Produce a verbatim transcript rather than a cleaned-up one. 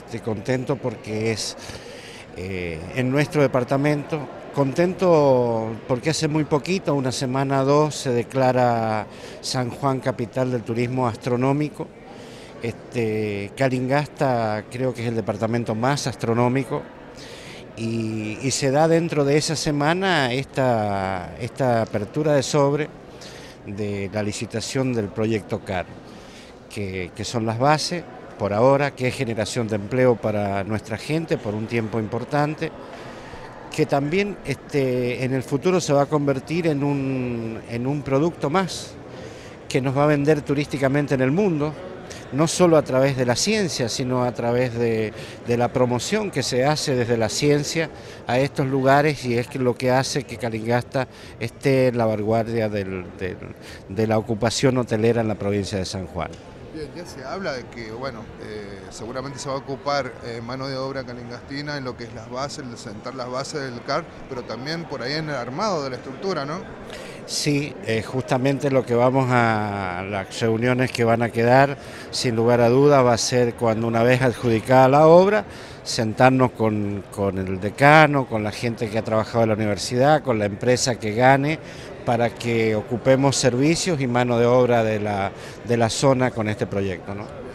este, contento porque es eh, en nuestro departamento. Contento porque hace muy poquito, una semana o dos, se declara San Juan capital del turismo astronómico. Este, Calingasta creo que es el departamento más astronómico y, y se da dentro de esa semana esta, esta apertura de sobre de la licitación del proyecto C A R, que, que son las bases por ahora, que es generación de empleo para nuestra gente por un tiempo importante, que también este, en el futuro se va a convertir en un, en un producto más que nos va a vender turísticamente en el mundo, no solo a través de la ciencia, sino a través de, de la promoción que se hace desde la ciencia a estos lugares, y es lo que hace que Calingasta esté en la vanguardia del, del, de la ocupación hotelera en la provincia de San Juan. Bien, ya se habla de que, bueno, eh, seguramente se va a ocupar eh, mano de obra calingastina en lo que es las bases, el sentar las bases del C A R, pero también por ahí en el armado de la estructura, ¿no? Sí, eh, justamente lo que vamos a, las reuniones que van a quedar, sin lugar a duda, va a ser cuando una vez adjudicada la obra, sentarnos con, con el decano, con la gente que ha trabajado en la universidad, con la empresa que gane, para que ocupemos servicios y mano de obra de la, de la zona con este proyecto, ¿no?